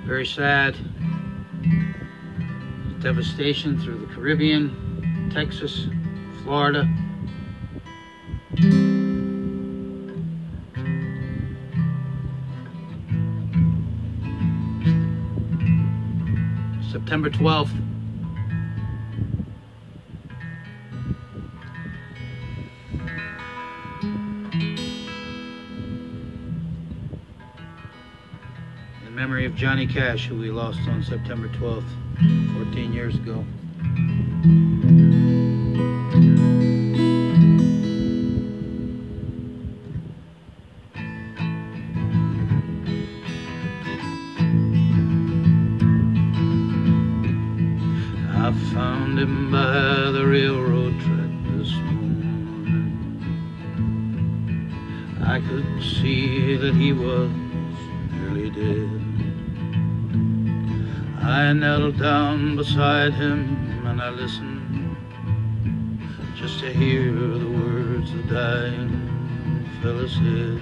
Very sad. Devastation through the Caribbean, Texas, Florida. September 12th. In memory of Johnny Cash, who we lost on September 12th, 14 years ago. I found him by the railroad track this morning. I could see that he was nearly dead. I knelt down beside him and I listened just to hear the words the dying fella said.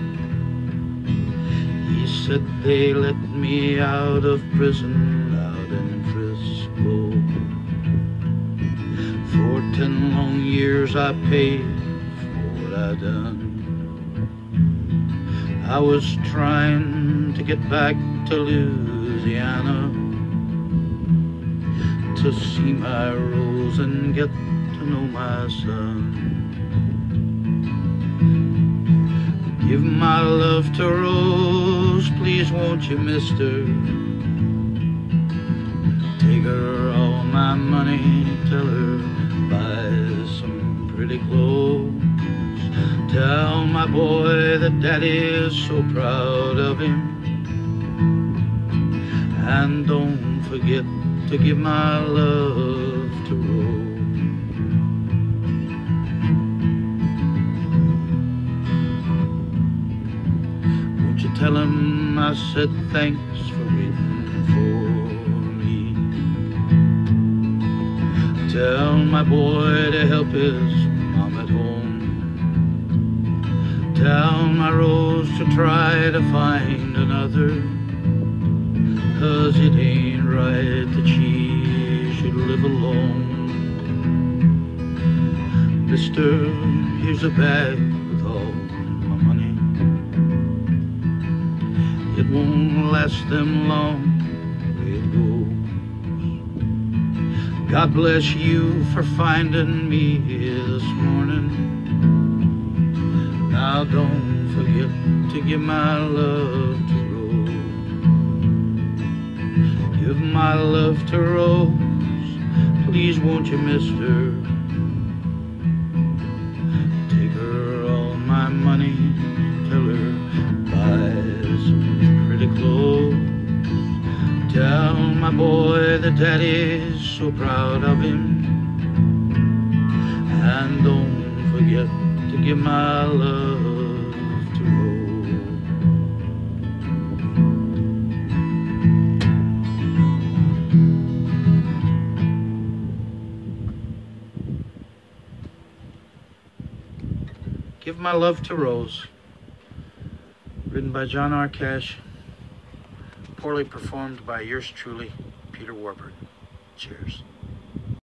He said, they let me out of prison out in Frisco. For 10 long years I paid for what I done. I was trying to get back to Louisiana to see my Rose and get to know my son. Give my love to Rose, please won't you, mister? Take her all my money, tell her buy some pretty clothes. Tell my boy that daddy is so proud of him. And don't forget to give my love to Rose. Won't you tell him I said thanks for waiting for me? Tell my boy to help his mom at home. Tell my Rose to try to find another, 'cause it ain't right that she should live alone. Mister, here's a bag with all my money. It won't last them long, the way it goes. God bless you for finding me this morning. Now don't forget to give my love to Rose. Give my love to Rose, please won't you, mister? Take her all my money, tell her buy some pretty clothes. Tell my boy that daddy's so proud of him. And don't forget to give my love to Rose. Give My Love to Rose, written by John R. Cash, poorly performed by yours truly, Peter Warburton. Cheers.